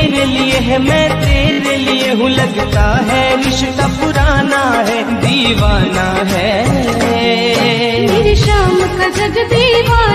मेरे लिए है, मैं तेरे लिए हूँ, लगता है रिश्ता पुराना है, दीवाना है। मेरी शाम का जग दीवाना